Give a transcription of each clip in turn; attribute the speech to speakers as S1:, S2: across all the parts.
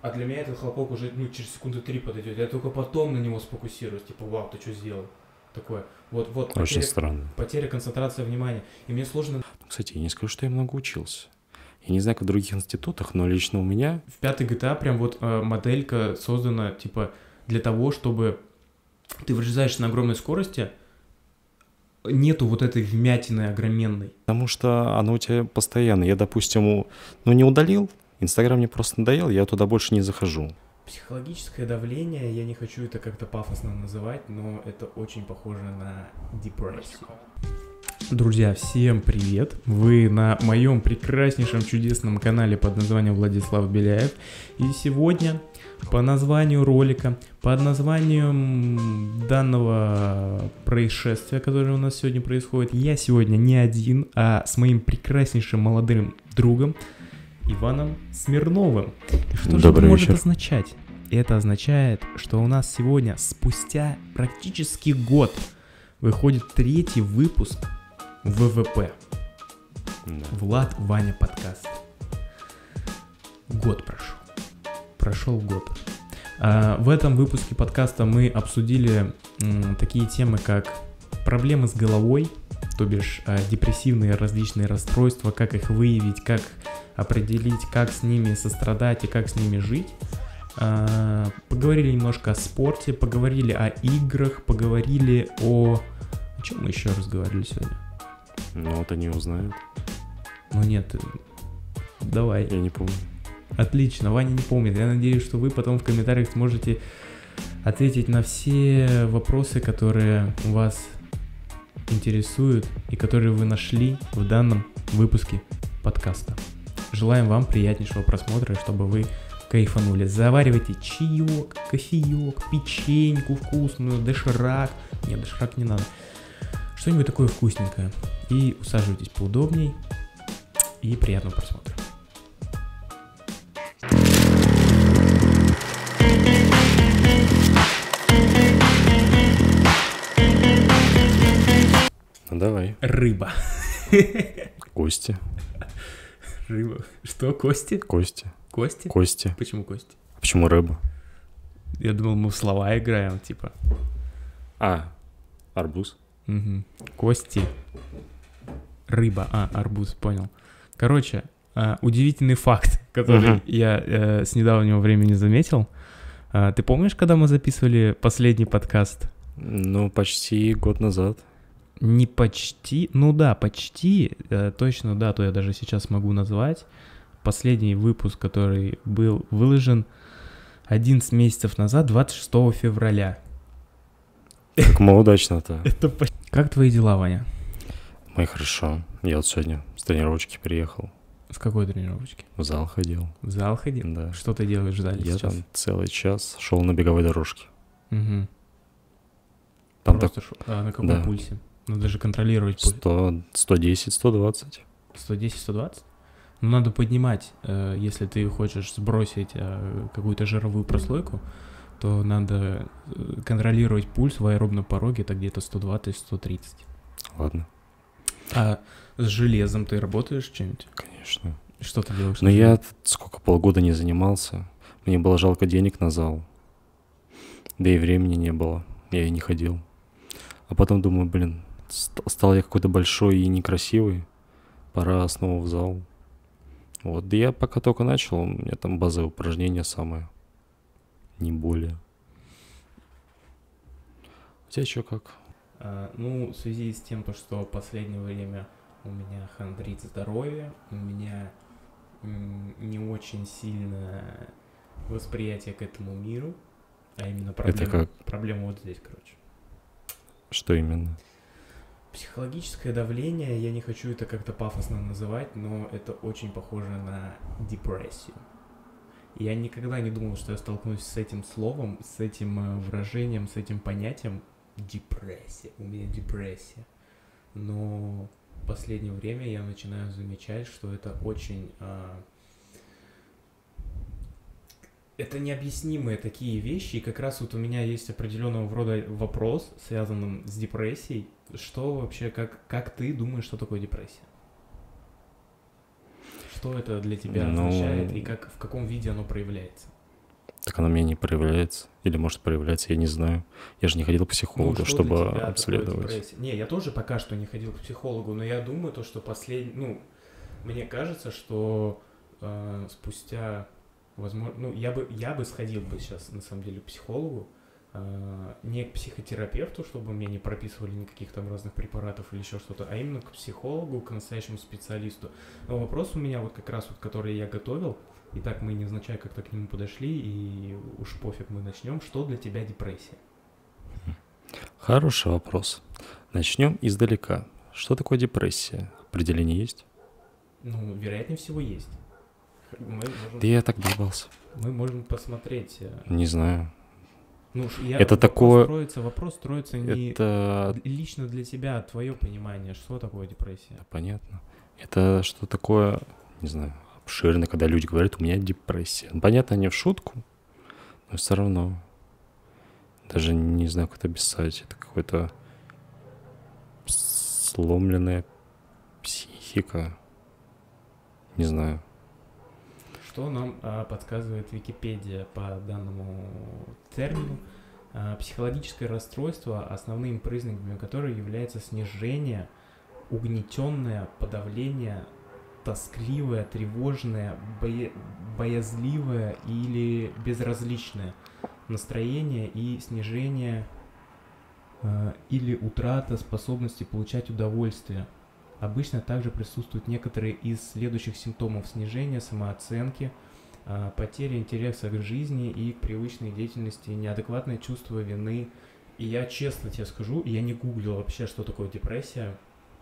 S1: А для меня этот хлопок уже, через секунды 3 подойдет. Я только потом на него сфокусируюсь. Типа, вау, ты что сделал? Такое. Вот
S2: Очень странно.
S1: потеря концентрации внимания. И мне сложно...
S2: Кстати, я не скажу, что я много учился. Я не знаю, как в других институтах, но лично у меня...
S1: В 5-й GTA прям моделька создана, типа, для того, чтобы ты врезаешься на огромной скорости, нету вот этой вмятины огроменной.
S2: Потому что оно у тебя постоянно. Я, допустим, не удалил, Инстаграм мне просто надоел, я туда больше не захожу.
S1: Психологическое давление, я не хочу это как-то пафосно называть, но это очень похоже на депрессию. Друзья, всем привет! Вы на моем прекраснейшем чудесном канале под названием Владислав Беляев. И сегодня по названию ролика, под названием данного происшествия, которое у нас сегодня происходит, я сегодня не один, а с моим прекраснейшим молодым другом Иваном Смирновым. И что же это может означать? Это означает, что у нас сегодня спустя практически год выходит 3-й выпуск ВВП.
S2: Да.
S1: Влад, Ваня подкаст. Год прошел. Прошел год. В этом выпуске подкаста мы обсудили такие темы, как проблемы с головой, то бишь депрессивные различные расстройства, как их выявить, как определить, как с ними сострадать и как с ними жить. Поговорили немножко о спорте, поговорили о играх, поговорили о... О чем мы еще разговаривали сегодня?
S2: Вот они узнают.
S1: Ну нет, давай.
S2: Я не помню.
S1: Отлично, Ваня не помнит. Я надеюсь, что вы потом в комментариях сможете ответить на все вопросы, которые вас интересуют и которые вы нашли в данном выпуске подкаста. Желаем вам приятнейшего просмотра, чтобы вы кайфанули. Заваривайте чаек, кофеек, печеньку вкусную, доширак. Нет, доширак не надо. Что-нибудь такое вкусненькое. И усаживайтесь поудобней. И приятного просмотра.
S2: Ну давай.
S1: Рыба.
S2: Кости.
S1: Рыба. Что, кости?
S2: Кости.
S1: Кости?
S2: Кости.
S1: Почему кости?
S2: А почему рыба?
S1: Я думал, мы в слова играем, типа.
S2: Арбуз.
S1: Угу. Кости. Рыба. Арбуз, понял. Короче, удивительный факт, который я с недавнего времени заметил. Ты помнишь, когда мы записывали последний подкаст?
S2: Почти год назад.
S1: Не почти, почти, точно дату я даже сейчас могу назвать. Последний выпуск, который был выложен 11 месяцев назад, 26 февраля.
S2: Как мы удачно-то.
S1: Как твои дела, Ваня?
S2: Мои хорошо. Я вот сегодня с тренировочки приехал.
S1: С какой тренировочки?
S2: В зал ходил.
S1: В зал ходил?
S2: Да.
S1: Что ты делаешь в зале
S2: я
S1: сейчас?
S2: там целый час шел на беговой дорожке.
S1: Угу.
S2: Там
S1: просто на каком
S2: да.
S1: пульсе? Надо же контролировать пульс.
S2: 110, 120.
S1: 110, 120? Ну, надо поднимать, если ты хочешь сбросить какую-то жировую прослойку, то надо контролировать пульс в аэробном пороге, это где-то 120-130.
S2: Ладно.
S1: А с железом ты работаешь чем-нибудь?
S2: Конечно.
S1: Что ты делаешь?
S2: Но я полгода не занимался. Мне было жалко денег на зал. Да и времени не было. Я и не ходил. А потом думаю, стал я какой-то большой и некрасивый. Пора снова в зал. Вот, да я пока только начал, у меня там базовые упражнения самые. Не более. У тебя что, как?
S1: В связи с тем, что в последнее время у меня хандрит здоровье, у меня не очень сильное восприятие к этому миру, а именно проблема вот здесь, короче.
S2: Что именно?
S1: Психологическое давление, я не хочу это как-то пафосно называть, но это очень похоже на депрессию. Я никогда не думал, что я столкнусь с этим словом, с этим выражением, с этим понятием депрессия. У меня депрессия. Но в последнее время я начинаю замечать, что это очень... Это необъяснимые такие вещи, и как раз вот у меня есть определенного рода вопрос, связанный с депрессией. Что вообще, как ты думаешь, что такое депрессия? Что это для тебя означает и в каком виде оно проявляется?
S2: Так она у меня не проявляется. Или может проявляться, я не знаю. Я же не ходил к
S1: Ну,
S2: психологу,
S1: что для
S2: чтобы
S1: тебя такое
S2: обследовать.
S1: депрессия? Не, я тоже пока что не ходил к психологу, но я думаю, то, что ну, мне кажется, что спустя, возможно, ну, я бы сходил бы сейчас, на самом деле, к психологу, не к психотерапевту, чтобы мне не прописывали никаких там разных препаратов или еще что-то, а именно к психологу, к настоящему специалисту. Но вопрос у меня вот как раз вот, который я готовил, и так мы невзначай как-то к нему подошли, и уж пофиг, мы начнем. Что для тебя депрессия?
S2: Хороший вопрос. Начнем издалека. Что такое депрессия? Определение есть?
S1: Ну, вероятнее всего, есть. Мы можем,
S2: Да я так догадался.
S1: мы можем посмотреть.
S2: Не знаю.
S1: Ну,
S2: Это такое...
S1: вопрос строится не
S2: Это...
S1: лично для тебя, твое понимание, что такое депрессия.
S2: Понятно. Это что такое, не знаю, обширно, когда люди говорят, у меня депрессия. Ну, понятно, не в шутку, но все равно. Даже не знаю, как это описать. Это какой-то сломленная психика. Не знаю.
S1: Что нам подсказывает Википедия по данному термину? Психологическое расстройство, основными признаками которого является снижение, угнетенное, подавление, тоскливое, тревожное, боязливое или безразличное настроение и снижение или утрата способности получать удовольствие. Обычно также присутствуют некоторые из следующих симптомов: снижения самооценки, потеря интереса к жизни и к привычной деятельности, неадекватное чувство вины. И я честно тебе скажу, я не гуглил вообще, что такое депрессия.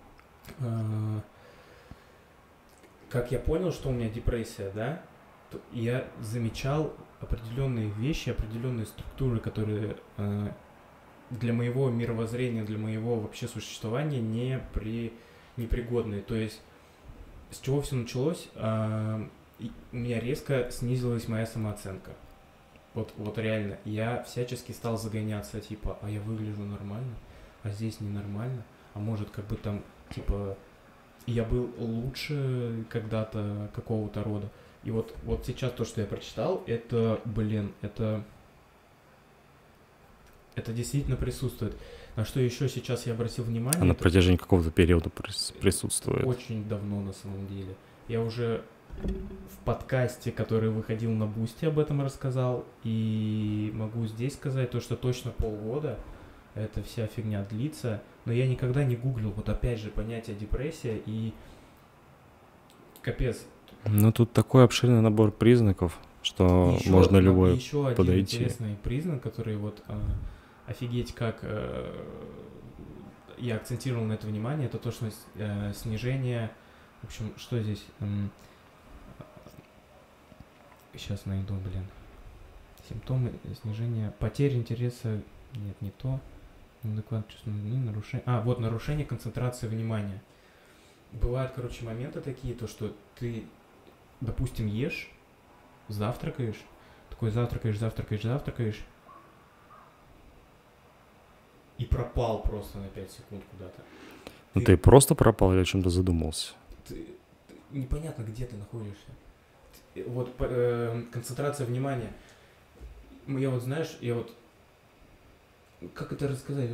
S1: Как я понял, что у меня депрессия, да, то я замечал определенные вещи, определенные структуры, которые для моего мировоззрения, для моего вообще существования непригодные. То есть с чего все началось? У меня резко снизилась моя самооценка. Вот реально. Я всячески стал загоняться, типа, а я выгляжу нормально, а здесь ненормально, а может как бы там, типа, я был лучше когда-то какого-то рода. И вот сейчас то, что я прочитал, это, это действительно присутствует. На что еще сейчас я обратил внимание...
S2: А на протяжении какого-то периода присутствует?
S1: Очень давно, на самом деле. Я уже в подкасте, который выходил на Бусти, об этом рассказал. И могу здесь сказать то, что точно полгода эта вся фигня длится. Но я никогда не гуглил, вот опять же, понятие депрессия и... Капец.
S2: Ну, тут такой обширный набор признаков, что можно любой
S1: еще один
S2: подойти.
S1: Интересный признак, который вот... Офигеть, как я акцентировал на это внимание, это то, что снижение, в общем, что здесь, сейчас найду, симптомы снижения, потеря интереса, нет, не то, неадекватное чувство, нарушение, вот нарушение концентрации внимания. Бывают, короче, моменты такие, то, что ты, допустим, ешь, завтракаешь, завтракаешь, и пропал просто на 5 секунд куда-то.
S2: Ну ты просто пропал или о чем-то задумался?
S1: Непонятно, где ты находишься. Вот концентрация внимания. Я вот, знаешь, как это рассказать?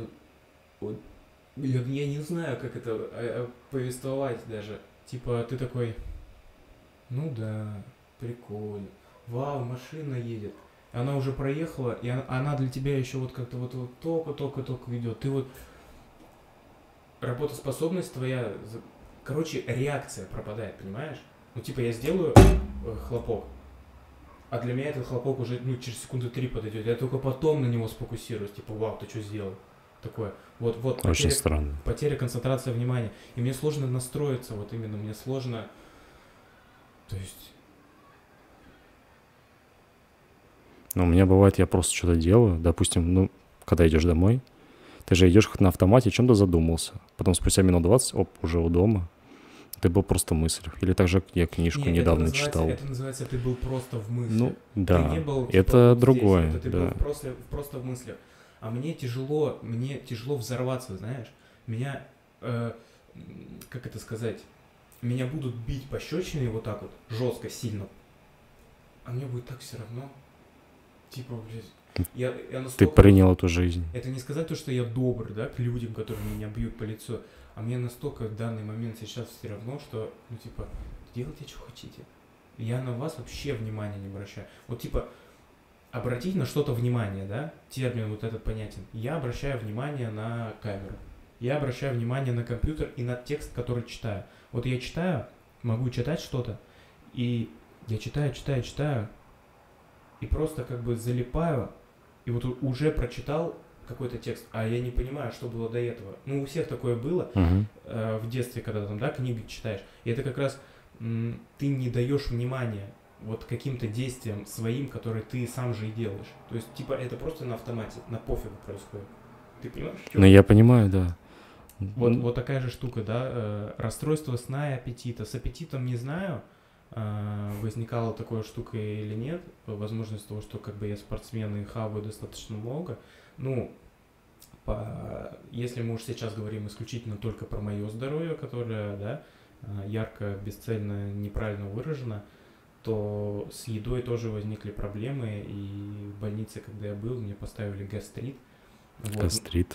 S1: Я не знаю, как это повествовать даже. Типа ты такой, ну да, прикольно. Вау, машина едет. Она уже проехала, и она для тебя еще вот как-то вот только идет. Ты вот... Работоспособность твоя... Короче, реакция пропадает, понимаешь? Ну, типа, я сделаю хлопок, а для меня этот хлопок уже, через секунды 3 подойдет. Я только потом на него сфокусируюсь. Типа, вау, ты что сделал? Такое. Вот.
S2: Очень странно.
S1: Потеря концентрации внимания. И мне сложно настроиться, вот именно, мне сложно... То есть...
S2: Ну, у меня бывает, я просто что-то делаю. Допустим, когда идешь домой, ты же идешь как на автомате, о чем-то задумался. Потом спустя минут 20, уже у дома. Ты был просто в мыслях. Или также я книжку недавно читал.
S1: Это называется, ты был просто в мыслях.
S2: Ну, да,
S1: ты не был,
S2: это
S1: вот
S2: другое.
S1: Здесь, ты был просто в мыслях. А мне тяжело взорваться, знаешь. Меня, как это сказать, меня будут бить пощечиной вот так вот, жестко, сильно. А мне будет так все равно. Типа, блядь, я
S2: Ты
S1: настолько...
S2: принял эту жизнь.
S1: Это не сказать то, что я добр, да, к людям, которые меня бьют по лицу, а мне настолько в данный момент сейчас все равно, что, ну, типа, делайте, что хотите. Я на вас вообще внимания не обращаю. Вот, типа, обратить на что-то внимание, да, термин вот этот понятен. Я обращаю внимание на камеру. Я обращаю внимание на компьютер и на текст, который читаю. Вот я читаю, могу читать что-то, и я читаю, и просто как бы залипаю, и вот уже прочитал какой-то текст, а я не понимаю, что было до этого. Ну, у всех такое было в детстве, когда там, да, книги читаешь. И это как раз ты не даешь внимания вот каким-то действиям своим, которые ты сам же и делаешь. То есть, типа, это просто на автомате, на пофигу происходит. Ты понимаешь?
S2: Ну, я понимаю, да.
S1: Вот такая же штука, да, расстройство сна и аппетита. С аппетитом не знаю, возникала такая штука или нет, возможность того, что как бы я спортсмен и хаваю достаточно много. Ну, если мы уж сейчас говорим исключительно только про мое здоровье, которое, да, ярко, бесцельно, неправильно выражено, то с едой тоже возникли проблемы, и в больнице, когда я был, мне поставили гастрит. Вот.
S2: Гастрит.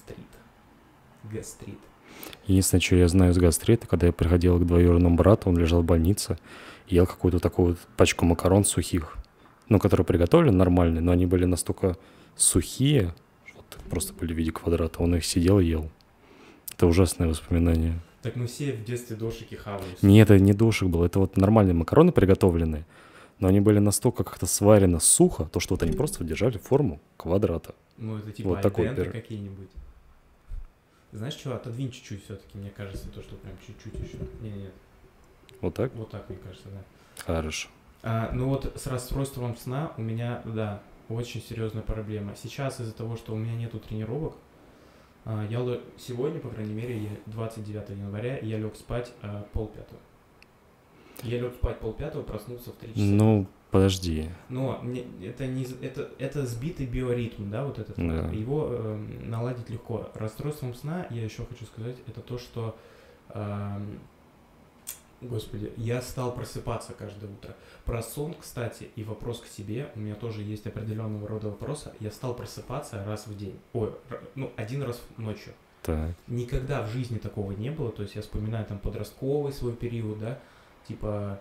S1: Гастрит.
S2: Единственное, что я знаю из гастрита, когда я приходил к двоюродному брату, он лежал в больнице, и ел какую-то такую вот пачку макарон сухих, ну, которые приготовлены нормальные, но они были настолько сухие, что просто были в виде квадрата, он их сидел и ел. Это ужасное воспоминание.
S1: Так мы все в детстве дошики хавали.
S2: Нет, это не дошик был, это вот нормальные макароны приготовленные, но они были настолько как-то сварены сухо, то что вот они просто держали форму квадрата.
S1: Ну, это типа
S2: вот такой
S1: какие-нибудь. Знаешь что, отодвинь чуть-чуть все-таки, мне кажется, то, что прям чуть-чуть еще. Нет.
S2: Вот так?
S1: Вот так, мне кажется, да.
S2: Хорошо.
S1: Ну вот с расстройством сна у меня, да, очень серьезная проблема. Сейчас из-за того, что у меня нету тренировок, сегодня, по крайней мере, 29 января, я лег спать 4:30. Я лег спать 4:30, проснулся в 3 часа.
S2: Ну, подожди.
S1: Но это сбитый биоритм, да, вот этот.
S2: Да.
S1: Его наладить легко. Расстройством сна, я еще хочу сказать, это то, что, господи, я стал просыпаться каждое утро. Про сон, кстати, и вопрос к себе, у меня тоже есть определенного рода вопросы. Я стал просыпаться раз в день. Один раз ночью.
S2: Так.
S1: Никогда в жизни такого не было. То есть я вспоминаю там подростковый свой период, да, типа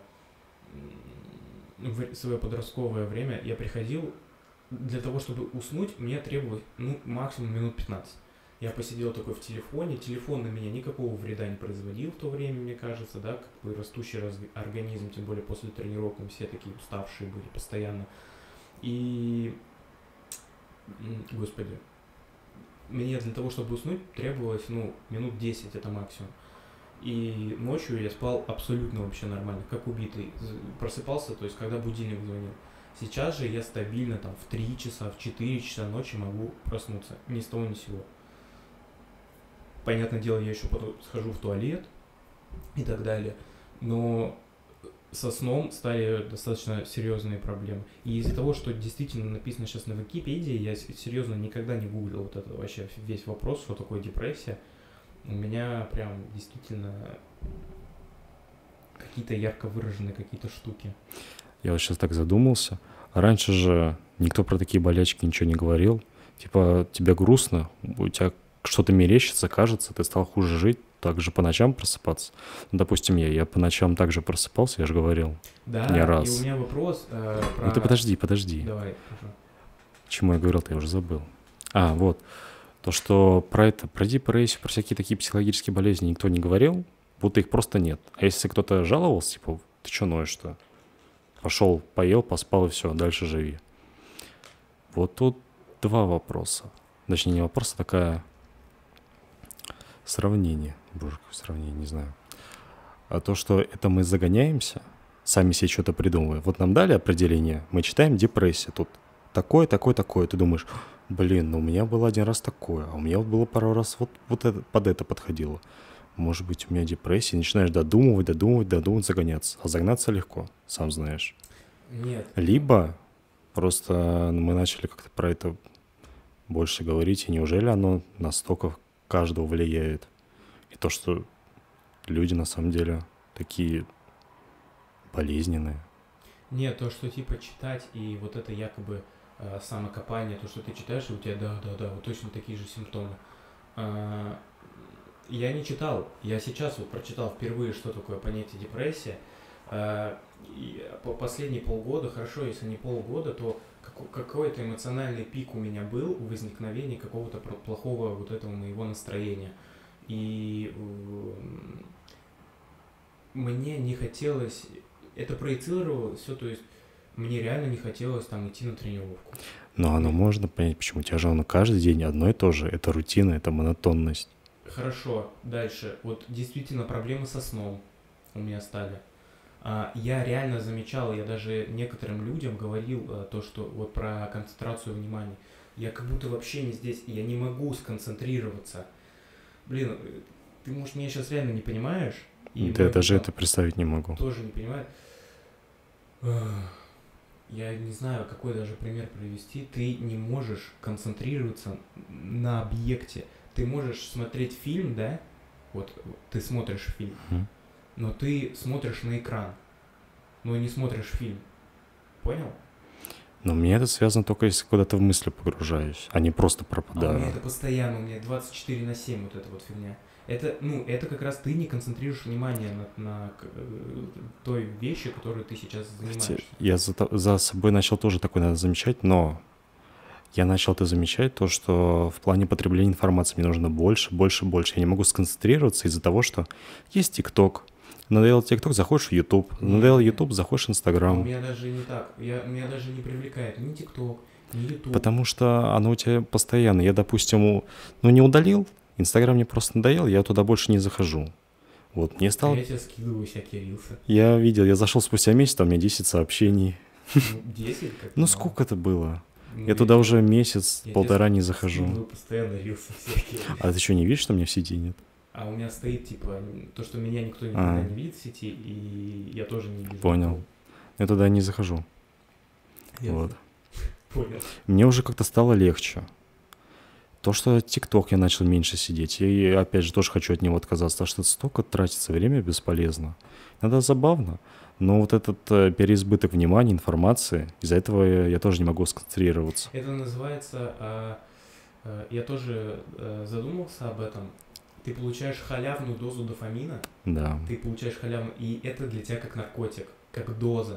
S1: в свое подростковое время я приходил, для того, чтобы уснуть, мне требовалось, максимум минут 15. Я посидел такой в телефоне, телефон на меня никакого вреда не производил в то время, мне кажется, да, как бы растущий организм, тем более после тренировок, мы все такие уставшие были постоянно. И, господи, мне для того, чтобы уснуть, требовалось, минут 10, это максимум. И ночью я спал абсолютно вообще нормально, как убитый. Просыпался, то есть, когда будильник звонил. Сейчас же я стабильно там в 3 часа, в 4 часа ночи могу проснуться. Ни с того, ни с сего. Понятное дело, я еще потом схожу в туалет и так далее. Но со сном стали достаточно серьезные проблемы. И из-за того, что действительно написано сейчас на Википедии, я серьезно никогда не гуглил вот это вообще весь вопрос, что такое депрессия. У меня прям действительно какие-то ярко выраженные какие-то штуки.
S2: Я вот сейчас так задумался. Раньше же никто про такие болячки ничего не говорил. Типа, тебе грустно, у тебя что-то мерещится, кажется, ты стал хуже жить, также по ночам просыпаться. Допустим, я по ночам также просыпался, я же говорил.
S1: Да,
S2: не раз.
S1: И у меня вопрос про...
S2: Ну ты подожди.
S1: Давай, хорошо.
S2: Чему я говорил-то, я уже забыл. Вот. То, что про депрессию, про всякие такие психологические болезни никто не говорил, будто их просто нет. А если кто-то жаловался, типа, ты что ноешь-то? Пошел, поел, поспал и все, дальше живи. Вот тут два вопроса. Точнее, не вопрос, а такая сравнение. Боже, какое сравнение, не знаю. А то, что это мы загоняемся, сами себе что-то придумываем. Вот нам дали определение, мы читаем депрессия. Тут такое. Ты думаешь, блин, у меня было один раз такое, а у меня вот было пару раз вот это, под это подходило. Может быть, у меня депрессия. Начинаешь додумывать, загоняться. А загнаться легко, сам знаешь.
S1: Нет.
S2: Либо просто мы начали как-то про это больше говорить, и неужели оно настолько каждого влияет? И то, что люди на самом деле такие болезненные.
S1: Нет, то, что типа читать и вот это якобы самокопание, то, что ты читаешь, и у тебя, да, вот точно такие же симптомы. Я не читал, я сейчас вот прочитал впервые, что такое понятие депрессия. И по последние полгода, хорошо, если не полгода, то какой-то эмоциональный пик у меня был в возникновении какого-то плохого вот этого моего настроения. И мне не хотелось, это проецировалось все, то есть мне реально не хотелось там идти на тренировку.
S2: Но оно можно понять, почему у тебя же оно каждый день одно и то же. Это рутина, это монотонность.
S1: Хорошо, дальше. Вот действительно проблемы со сном у меня стали. Я реально замечал, я даже некоторым людям говорил то, что вот про концентрацию внимания. Я как будто вообще не здесь, я не могу сконцентрироваться. Блин, ты, может, меня сейчас реально не понимаешь? И
S2: Да, я даже это представить не могу.
S1: Тоже не понимаю. Я не знаю, какой даже пример привести. Ты не можешь концентрироваться на объекте. Ты можешь смотреть фильм, да? Вот ты смотришь фильм, но ты смотришь на экран, но не смотришь фильм. Понял?
S2: Но мне это связано только если куда-то в мысли погружаюсь, а не просто пропадаю.
S1: У меня это постоянно, у меня 24/7 вот эта вот фигня. Это как раз ты не концентрируешь внимание на той вещи, которую ты сейчас занимаешься.
S2: Я за собой начал тоже такое надо замечать, но я начал это замечать, то, что в плане потребления информации мне нужно больше. Я не могу сконцентрироваться из-за того, что есть ТикТок. Надоел ТикТок, заходишь в Ютуб. Надоел Ютуб, заходишь в Инстаграм.
S1: У меня даже не так. Меня даже не привлекает ни ТикТок, ни Ютуб.
S2: Потому что оно у тебя постоянно. Я, допустим, не удалил, Инстаграм мне просто надоел, я туда больше не захожу. Вот, мне стало...
S1: Я тебе скидываю всякие рилсы.
S2: Я видел, я зашел спустя месяц, там у меня 10 сообщений.
S1: 10?
S2: Сколько это было? Я туда уже месяц-полтора не захожу.
S1: Я постоянно рилсы всякие.
S2: А ты что, не видишь, что у меня в сети нет?
S1: А у меня стоит, типа, то, что меня никто никогда не видит в сети, и я тоже не вижу.
S2: Понял. Я туда не захожу. Вот.
S1: Понял.
S2: Мне уже как-то стало легче. То, что ТикТок я начал меньше сидеть, и опять же тоже хочу от него отказаться, потому что столько тратится время бесполезно. Иногда забавно, но вот этот переизбыток внимания, информации, из-за этого я тоже не могу сконцентрироваться.
S1: Это называется, я тоже задумался об этом, ты получаешь халявную дозу дофамина,
S2: да.
S1: Ты получаешь халявную, и это для тебя как наркотик, как доза.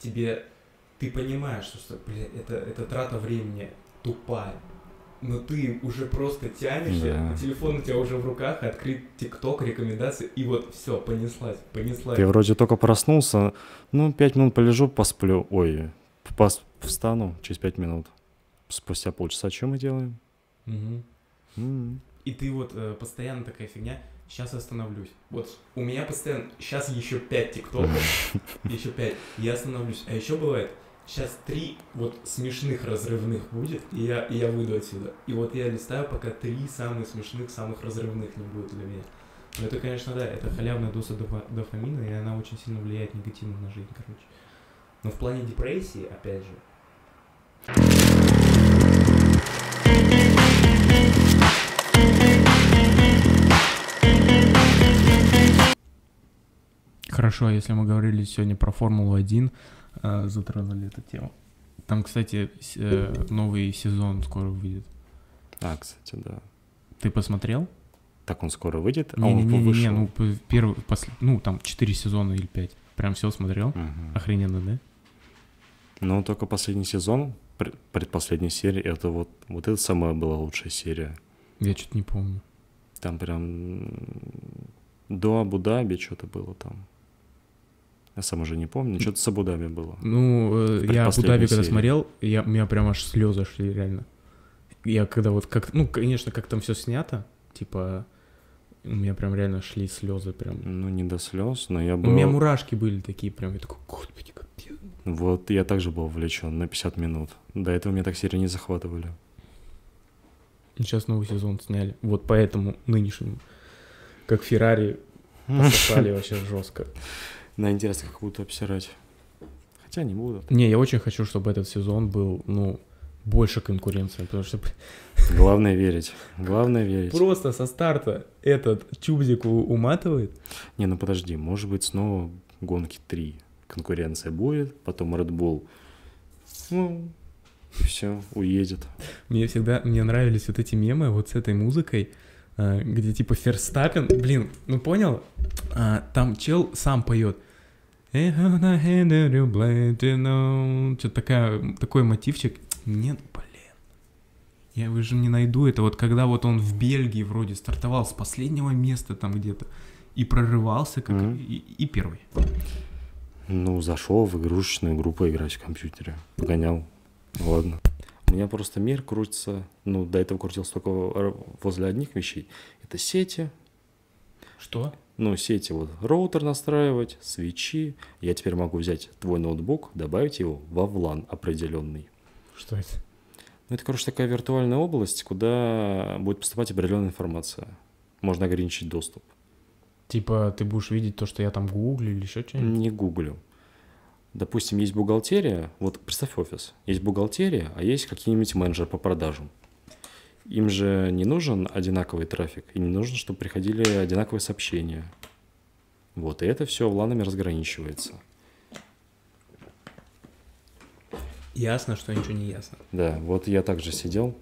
S1: Ты понимаешь, что это трата времени тупая. Но ты уже просто тянешься, телефон у тебя уже в руках, открыт ТикТок, рекомендации, и вот все, понеслась.
S2: Ты вроде только проснулся, 5 минут полежу, посплю, встану через 5 минут. Спустя полчаса что мы делаем?
S1: И ты вот постоянно такая фигня, сейчас остановлюсь. Вот у меня постоянно, сейчас еще 5 ТикТоков, еще 5, я остановлюсь. А еще бывает, сейчас 3 вот смешных разрывных будет, и я выйду отсюда. И вот я листаю, пока 3 самых смешных, самых разрывных не будет для меня. Но это, конечно, да, это халявная доза дофамина, и она очень сильно влияет негативно на жизнь, короче. Но в плане депрессии, опять же... Хорошо, если мы говорили сегодня про Формулу-1, затронули эту тему. Там, кстати, новый сезон скоро выйдет.
S2: Кстати, да.
S1: Ты посмотрел?
S2: Так он скоро выйдет?
S1: Не, там 4 сезона или 5. Прям все смотрел? Охрененно, да?
S2: Только последний сезон, предпоследняя серия, это вот это самая была лучшая серия. Я
S1: что-то не помню.
S2: Там прям до Абу-Даби что-то было там. Я сам уже не помню, что-то с Абу-Даби было.
S1: Я Абу-Даби когда смотрел, у меня прям аж слезы шли, реально. Я когда конечно, как там все снято, типа, у меня прям реально шли слезы прям.
S2: Не до слез, но я был...
S1: У меня мурашки были такие прям, я такой, господи, капец.
S2: Вот, я также был увлечен на 50 минут. До этого меня так серии не захватывали.
S1: Сейчас новый сезон сняли, вот поэтому нынешнему, как Феррари, пососали вообще жестко.
S2: Интересно, как будут обсирать. Хотя не будут.
S1: Не, я очень хочу, чтобы этот сезон был, больше конкуренции, потому что...
S2: Главное верить.
S1: Просто со старта этот чубзик уматывает.
S2: Не, подожди, может быть снова гонки 3. Конкуренция будет, потом Red Bull. и все, уедет.
S1: Мне нравились вот эти мемы вот с этой музыкой, где типа Ферстаппен, блин, ну понял? Там чел сам поет. Что-то такой мотивчик. Нет, блин. Я уже не найду это. Вот когда вот он в Бельгии вроде стартовал с последнего места там где-то и прорывался, как и первый.
S2: Ну, зашел в игрушечную группу играть в компьютере. Погонял. Ладно. У меня просто мир крутится. Ну, до этого крутился только возле одних вещей. Это сети.
S1: Что?
S2: Ну, сети, вот роутер настраивать, свечи. Я теперь могу взять твой ноутбук, добавить его во VLAN определенный.
S1: Что это?
S2: Ну, это, короче, такая виртуальная область, куда будет поступать определенная информация. Можно ограничить доступ.
S1: Типа ты будешь видеть то, что я там гуглю или еще что-нибудь?
S2: Не гуглю. Допустим, есть бухгалтерия. Вот представь офис. Есть бухгалтерия, а есть какие-нибудь менеджеры по продажам. Им же не нужен одинаковый трафик, и не нужно, чтобы приходили одинаковые сообщения. Вот, и это все вланами разграничивается.
S1: Ясно, что ничего не ясно.
S2: Да, вот я также сидел.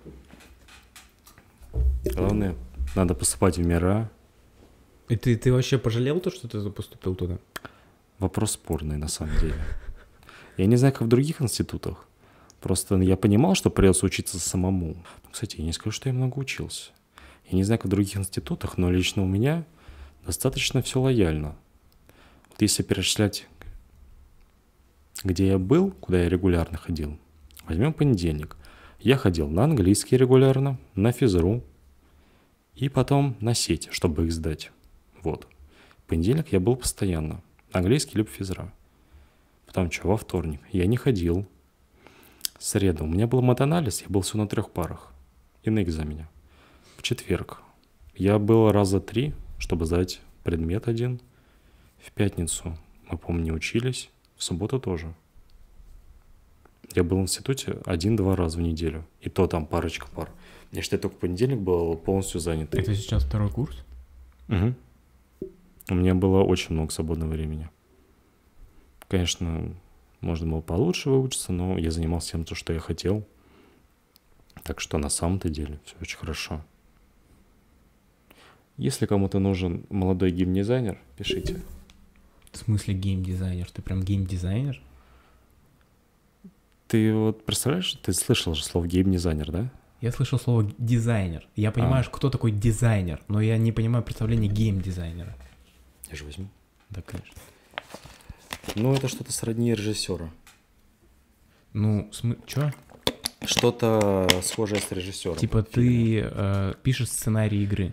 S2: Главное, надо поступать в мира.
S1: И ты вообще пожалел то, что ты поступил туда?
S2: Вопрос спорный, на самом деле. Я не знаю, как в других институтах. Просто я понимал, что придется учиться самому. Кстати, я не скажу, что я много учился. Я не знаю, как в других институтах, но лично у меня достаточно все лояльно. Вот если перечислять, где я был, куда я регулярно ходил, возьмем понедельник. Я ходил на английский регулярно, на физру и потом на сеть, чтобы их сдать. Вот. В понедельник я был постоянно. Английский либо физра. Потом что, во вторник я не ходил. Среда у меня был матанализ, я был всего на 3 парах и на экзамене. В четверг я был раза 3, чтобы сдать предмет один. В пятницу мы, помню, не учились, в субботу тоже. Я был в институте 1-2 раза в неделю, и то там парочка пар. Я считаю, только понедельник был полностью занят.
S1: Это сейчас 2-й курс?
S2: Угу. У меня было очень много свободного времени. Конечно, можно было получше выучиться, но я занимался тем, что я хотел. Так что на самом-то деле все очень хорошо. Если кому-то нужен молодой геймдизайнер, пишите.
S1: В смысле геймдизайнер? Ты прям геймдизайнер?
S2: Ты вот представляешь, ты слышал же слово геймдизайнер, да?
S1: Я слышал слово дизайнер. Я понимаю, кто такой дизайнер, но я не понимаю представление геймдизайнера.
S2: Я же возьму.
S1: Да, конечно.
S2: Ну, это что-то сродни режиссера.
S1: Ну, чё?
S2: Что-то схожее с режиссером.
S1: Типа ты пишешь сценарий игры?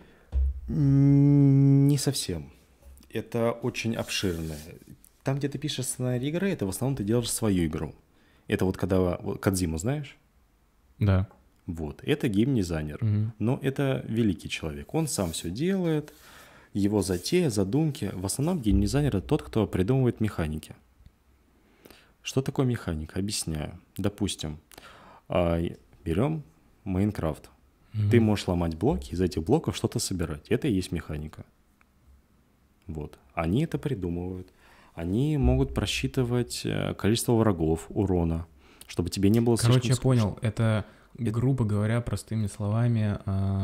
S2: Не совсем. Это очень обширное. Там, где ты пишешь сценарий игры, это в основном ты делаешь свою игру. Это вот когда Кодзиму знаешь?
S1: Да.
S2: Вот, это геймдизайнер.
S1: Угу.
S2: Но это великий человек. Он сам все делает. Его затея, задумки. В основном геймдизайнер — это тот, кто придумывает механики. Что такое механика? Объясняю. Допустим, берем Майнкрафт. Ты можешь ломать блоки, из этих блоков что-то собирать. Это и есть механика. Вот. Они это придумывают. Они могут просчитывать количество врагов, урона, чтобы тебе не было слишком
S1: скучно. Я понял. Это,
S2: Это-
S1: грубо говоря, простыми словами...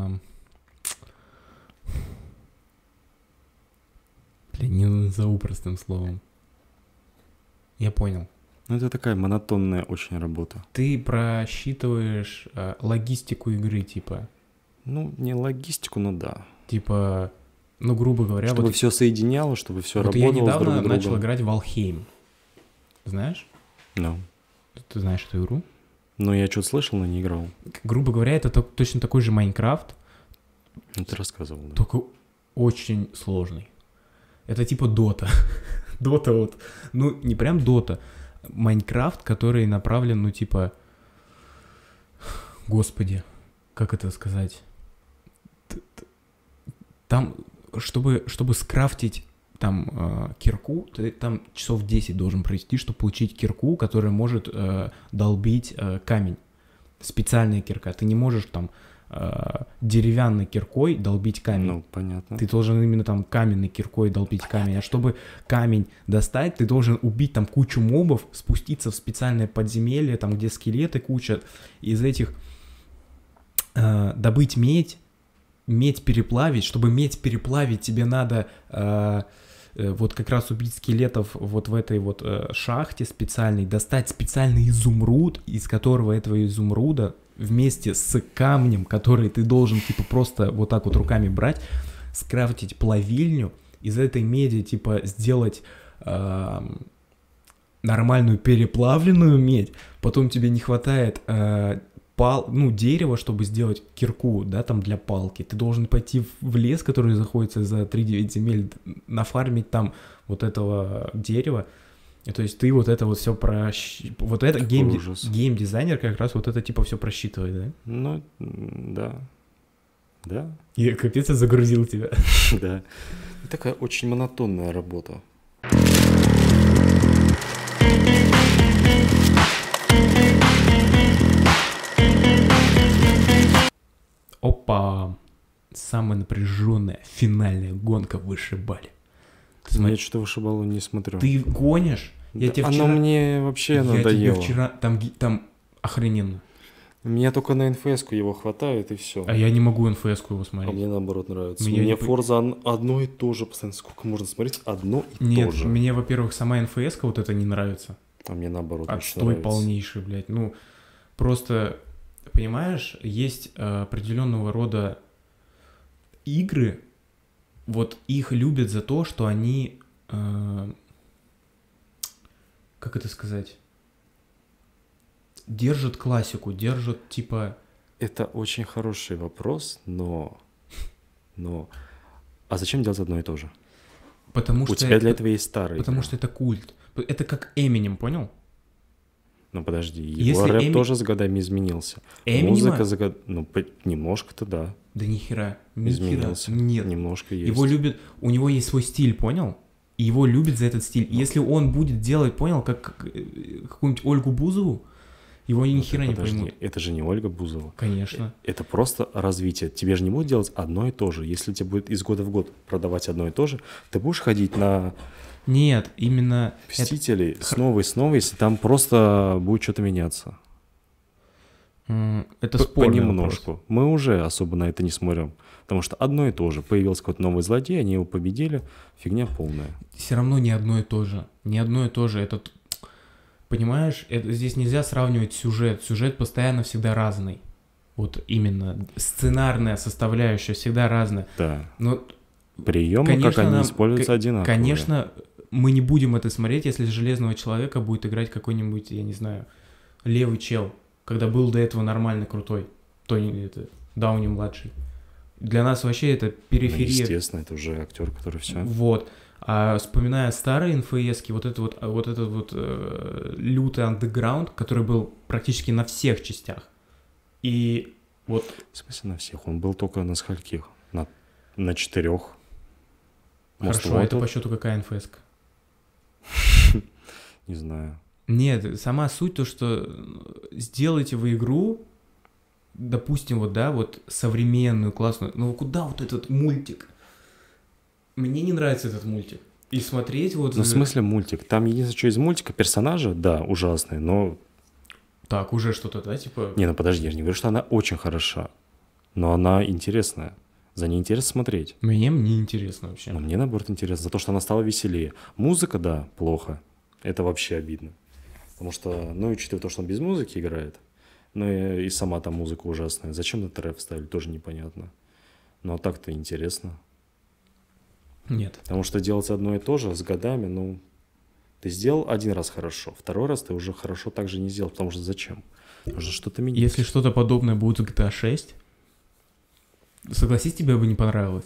S1: не назову простым словом. Я понял.
S2: Ну, это такая монотонная очень работа.
S1: Ты просчитываешь логистику игры, типа.
S2: Ну, не логистику, но да.
S1: Типа, ну, грубо говоря...
S2: Чтобы
S1: вот,
S2: все соединяло, чтобы все
S1: вот
S2: работало
S1: я
S2: с друг
S1: недавно
S2: другом.
S1: начал играть в Valheim. Знаешь?
S2: Ну.
S1: Ты знаешь эту игру?
S2: Ну, я что-то слышал, но не играл.
S1: Грубо говоря, это точно такой же Майнкрафт,
S2: Ну, ты рассказывал, да.
S1: только очень сложный. Это типа Дота. Дота вот. Ну, не прям Дота. Майнкрафт, который направлен, ну, типа... Господи, как это сказать? Там, чтобы скрафтить там кирку, ты там часов 10 должен провести, чтобы получить кирку, которая может долбить камень. Специальная кирка. Ты не можешь там деревянной киркой долбить камень.
S2: Ну, понятно.
S1: Ты должен именно там каменной киркой долбить камень. А чтобы камень достать, ты должен убить там кучу мобов, спуститься в специальное подземелье, там, где скелеты куча. Из этих добыть медь переплавить. Чтобы медь переплавить, тебе надо вот как раз убить скелетов вот в этой вот шахте специальной, достать специальный изумруд, из которого этого изумруда вместе с камнем, который ты должен типа просто вот так вот руками брать, скрафтить плавильню, из этой меди типа сделать нормальную переплавленную медь, потом тебе не хватает дерева, чтобы сделать кирку, да, там для палки, ты должен пойти в лес, который заходится за 3-9 земель, нафармить там вот этого дерева. И то есть ты вот это вот все вот это геймдизайнер как раз вот это типа все просчитывает, да?
S2: Ну, да. Да.
S1: И капец, я загрузил тебя.
S2: Да. Такая очень монотонная работа.
S1: Опа! Самая напряженная финальная гонка в вышибале.
S2: Я что-то вышибалу не смотрю.
S1: Ты гонишь?
S2: Да, оно мне вообще надоело.
S1: Я тебе вчера... Там охрененно.
S2: Мне только на НФС-ку его хватает, и все.
S1: А я не могу НФС-ку его смотреть.
S2: А мне наоборот нравится. Мне Forza одно и то же постоянно. Сколько можно смотреть одно и то же?
S1: Нет, мне, во-первых, сама НФС-ка вот это не нравится.
S2: А мне наоборот
S1: отстой
S2: нравится.
S1: Полнейший, блядь. Ну, просто, понимаешь, есть определенного рода игры, вот их любят за то, что они... как это сказать? Держат классику, держат типа...
S2: Это очень хороший вопрос, но... А зачем делать одно и то же?
S1: Потому
S2: У тебя для этого есть старый.
S1: Потому что это культ. Это как Эминем, понял?
S2: Ну подожди, его рэп тоже с годами изменился.
S1: Эминема?
S2: Музыка за год... Ну, немножко-то да.
S1: Да нихера.
S2: Изменился.
S1: Нет.
S2: Немножко есть.
S1: Его любят... У него есть свой стиль, понял? И его любят за этот стиль. Если он будет делать, понял, как какую-нибудь Ольгу Бузову, его ни хера не поймут.
S2: Это же не Ольга Бузова.
S1: Конечно.
S2: Это просто развитие. Тебе же не будут делать одно и то же. Если тебе будет из года в год продавать одно и то же, ты будешь ходить на...
S1: Нет, именно...
S2: Мстителей снова, если там просто будет что-то меняться.
S1: Это спорный
S2: понемножку.
S1: Вопрос.
S2: Мы уже особо на это не смотрим. Потому что одно и то же. Появился какой-то новый злодей, они его победили. Фигня полная.
S1: Все равно не одно и то же. Не одно и то же. Это... Понимаешь, здесь нельзя сравнивать сюжет. Сюжет постоянно всегда разный. Вот именно. Сценарная составляющая всегда разная.
S2: Да.
S1: Но,
S2: приемы, конечно, как они используются одинаково.
S1: Конечно, мы не будем это смотреть, если Железного Человека будет играть какой-нибудь, я не знаю, левый чел. Когда был до этого нормально крутой. Дауни-младший. Для нас вообще это периферия.
S2: Ну, естественно, это уже актер, который все.
S1: Вот. А вспоминая старые НФСки, вот этот лютый андеграунд, который был практически на всех частях. И вот...
S2: В смысле на всех? Он был только на скольких? На 4.
S1: Хорошо, а это по счету какая НФСка?
S2: Не знаю.
S1: Нет, сама суть то, что сделайте вы игру, допустим, вот современную, классную, ну куда вот этот мультик? Мне не нравится этот мультик. И смотреть вот...
S2: Ну, в смысле мультик? Там единственное, что из мультика, персонажи, да, ужасные, но...
S1: Так, уже что-то, да, типа...
S2: Не, ну подожди, я же не говорю, что она очень хороша, но она интересная. За ней интересно смотреть.
S1: Мне не интересно вообще.
S2: Но мне, наоборот, интересно, за то, что она стала веселее. Музыка, да, плохо. Это вообще обидно. Потому что, ну, учитывая то, что он без музыки играет, ну и сама там музыка ужасная. Зачем этот рэп вставили, тоже непонятно. Но так-то интересно.
S1: Нет.
S2: Потому что делать одно и то же с годами, ну, ты сделал один раз хорошо, второй раз ты уже хорошо так же не сделал, потому что зачем? Нужно что-то менять.
S1: Если что-то подобное будет в GTA 6, согласись, тебе бы не понравилось.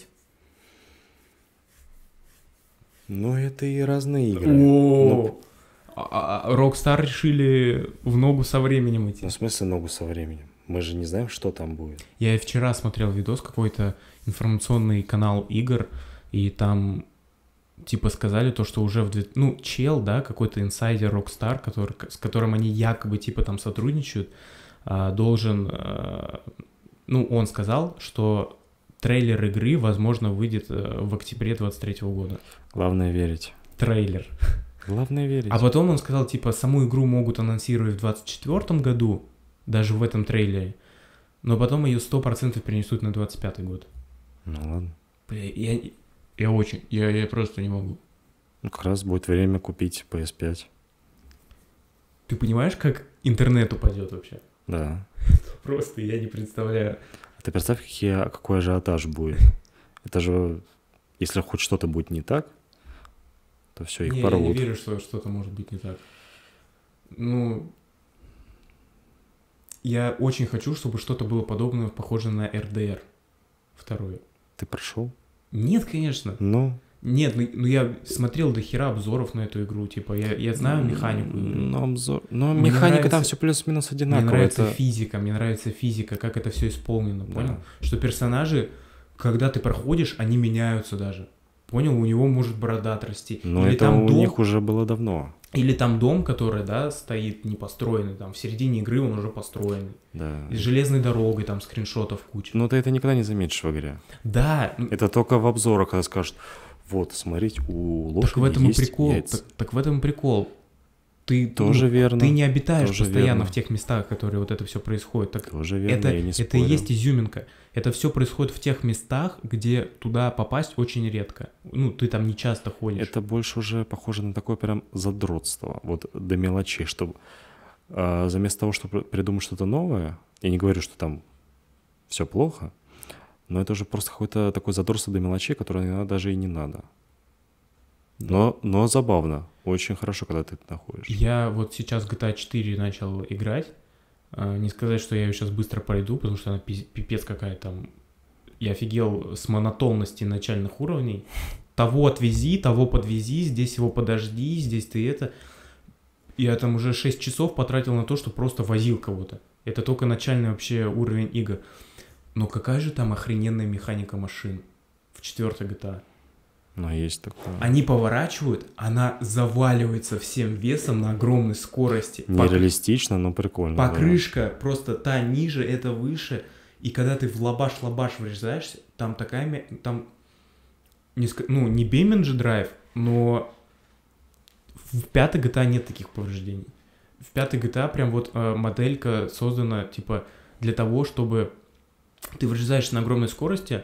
S2: Ну, это и разные игры.
S1: Rockstar решили в ногу со временем идти.
S2: Ну, в смысле ногу со временем? Мы же не знаем, что там будет.
S1: Я и вчера смотрел видос, какой-то информационный канал игр, и там типа сказали то, что уже чел, да, какой-то инсайдер Rockstar, с которым они якобы типа там сотрудничают, должен Ну, он сказал, что трейлер игры, возможно, выйдет в октябре 23 года.
S2: Главное верить.
S1: Трейлер.
S2: Главное верить.
S1: А потом он сказал, типа, саму игру могут анонсировать в 24 году, даже в этом трейлере, но потом ее 100% перенесут на 25 год.
S2: Ну ладно.
S1: Бля, я просто не могу.
S2: Ну, как раз будет время купить PS5.
S1: Ты понимаешь, как интернет упадет вообще?
S2: Да.
S1: Просто я не представляю.
S2: А ты представь, какой ажиотаж будет. Это же, если хоть что-то будет не так, то все, их порвут.
S1: Я не верю, что что-то может быть не так. Ну, я очень хочу, чтобы что-то было подобное, похоже на RDR 2.
S2: Ты прошел?
S1: Нет, конечно.
S2: Ну?
S1: Нет, ну я смотрел до хера обзоров на эту игру, типа, я знаю механику.
S2: Но механика там все плюс-минус одинаковая.
S1: Мне нравится физика, как это все исполнено, понял? Что персонажи, когда ты проходишь, они меняются даже. Понял, у него может борода отрасти.
S2: Но
S1: или
S2: это
S1: там
S2: у
S1: дом,
S2: них уже было давно.
S1: Или там дом, который, да, стоит не построенный, там в середине игры он уже построенный.
S2: Да.
S1: И с железной дорогой, там скриншотов куча.
S2: Но ты это никогда не заметишь в игре.
S1: Да.
S2: Это только в обзорах, когда скажут, вот, смотрите, у лошади
S1: так в этом
S2: есть
S1: и прикол.
S2: яйца.
S1: Так в этом прикол. Ты
S2: тоже верно.
S1: Ты не обитаешь
S2: тоже
S1: постоянно
S2: верно.
S1: в тех местах, которые вот это все происходит. Так
S2: тоже верно, я не спорю.
S1: Это и есть изюминка. Это все происходит в тех местах, где туда попасть очень редко. Ну, ты там не часто ходишь.
S2: Это больше уже похоже на такое прям задротство, вот до мелочей, чтобы заместо того, чтобы придумать что-то новое, я не говорю, что там все плохо, но это уже просто какое-то такое задротство до мелочей, которое иногда даже и не надо. Но забавно, очень хорошо, когда ты это находишь.
S1: Я вот сейчас GTA 4 начал играть. Не сказать, что я ее сейчас быстро пройду, потому что она пипец какая там. Я офигел с монотонности начальных уровней. Того отвези, того подвези, здесь его подожди, здесь ты это. Я там уже 6 часов потратил на то, что просто возил кого-то. Это только начальный вообще уровень игр. Но какая же там охрененная механика машин в 4-й GTA.
S2: Ну, есть такое.
S1: Они поворачивают, она заваливается всем весом на огромной скорости.
S2: Нереалистично, но прикольно.
S1: Покрышка просто та ниже, это выше. И когда ты в лабаш врезаешься, там такая... Там, не Беймен же драйв, но в 5-й GTA нет таких повреждений. В 5-й GTA прям вот моделька создана типа для того, чтобы ты врезаешься на огромной скорости,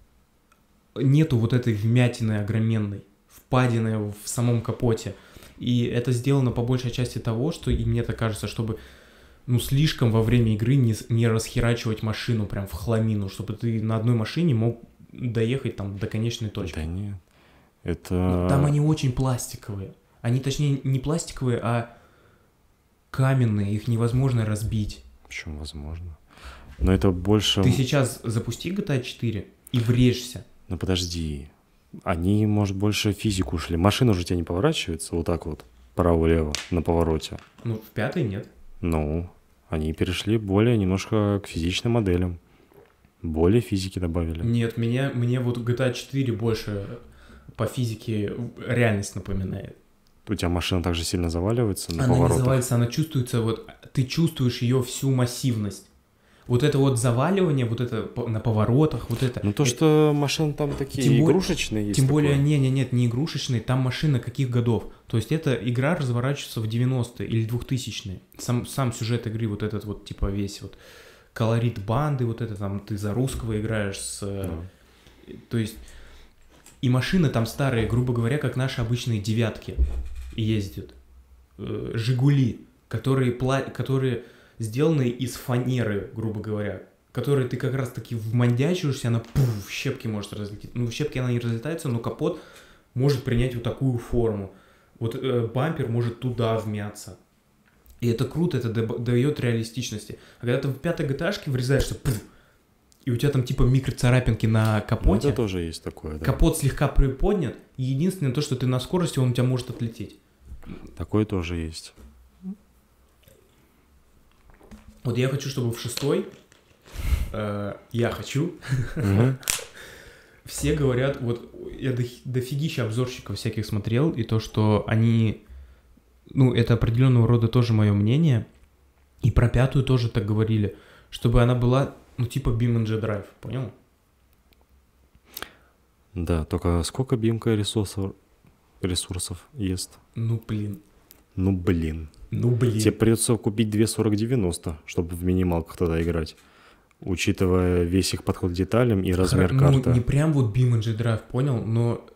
S1: нету вот этой вмятины огроменной, впадины в самом капоте. И это сделано по большей части того, что, и мне так кажется, чтобы слишком во время игры не расхерачивать машину прям в хламину, чтобы ты на одной машине мог доехать там до конечной точки.
S2: Да нет, это...
S1: Там они очень пластиковые. Они, точнее, не пластиковые, а каменные, их невозможно разбить.
S2: Почему возможно? Но это больше...
S1: Ты сейчас запусти GTA 4 и врежься.
S2: Ну подожди, они, может, больше физику ушли. Машина уже тебя не поворачивается вот так вот, право-лево, на повороте.
S1: Ну, в 5-й нет.
S2: Ну, они перешли более немножко к физичным моделям. Более физики добавили.
S1: Нет, мне вот GTA 4 больше по физике реальность напоминает.
S2: У тебя машина так же сильно заваливается на
S1: поворотах? Она не заваливается, она чувствуется, вот ты чувствуешь ее всю массивность. Вот это вот заваливание, вот это на поворотах, вот это...
S2: Ну то, что машины там такие игрушечные есть.
S1: Тем более, нет, не игрушечные, там машины каких годов? То есть эта игра разворачивается в 90-е или 2000-е. Сам сюжет игры, вот этот вот, типа весь вот колорит банды, вот это там, ты за русского играешь с... То есть... И машины там старые, грубо говоря, как наши обычные девятки ездят. Жигули, которые сделанные из фанеры, грубо говоря, которые ты как раз-таки вмандячиваешься, она в щепки может разлететь. Ну, в щепки она не разлетается, но капот может принять вот такую форму. Вот бампер может туда вмяться. И это круто, это дает реалистичности. А когда ты в 5-й GTA-шке врезаешься, и у тебя там типа микроцарапинки на капоте.
S2: Ну, это тоже есть такое, да.
S1: Капот слегка приподнят, и единственное то, что ты на скорости, он у тебя может отлететь.
S2: Такое тоже есть.
S1: Вот я хочу, чтобы в 6-й, все говорят, вот я дофигища обзорщиков всяких смотрел, и то, что они, это определенного рода тоже мое мнение, и про 5-ю тоже так говорили, чтобы она была Ну, типа BeamNG Drive, понял?
S2: Да, только сколько бимка ресурсов ест?
S1: Ну, блин.
S2: Ну, блин.
S1: Ну, блин.
S2: Тебе придется купить 2 4090, чтобы в минималках тогда играть. Учитывая весь их подход к деталям и размер карты.
S1: Ну, не прям вот BeamNG Drive, понял? Но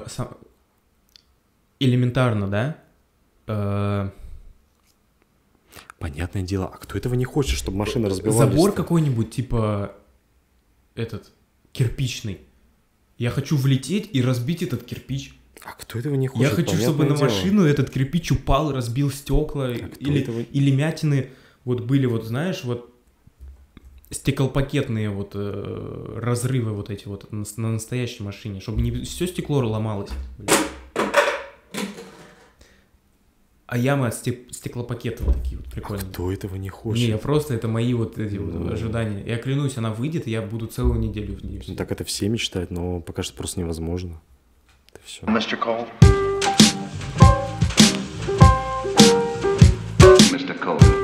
S1: элементарно, да?
S2: Понятное дело, а кто этого не хочет, чтобы машины разбивались?
S1: Забор какой-нибудь, типа, кирпичный. Я хочу влететь и разбить этот кирпич.
S2: А кто этого не хочет?
S1: Я хочу, чтобы на машину этот кирпич упал, разбил стекла. Или мятины вот были, вот знаешь, вот стеклопакетные вот разрывы вот эти вот на настоящей машине, чтобы не все стекло ломалось. А ямы от стеклопакета вот такие вот прикольные.
S2: А кто этого не хочет?
S1: Не, я просто, это мои вот эти вот ожидания. Я клянусь, она выйдет, и я буду целую неделю в ней.
S2: Ну, так это все мечтают, но пока что просто невозможно. Это все.
S3: Mr. Cole. Mr. Cole.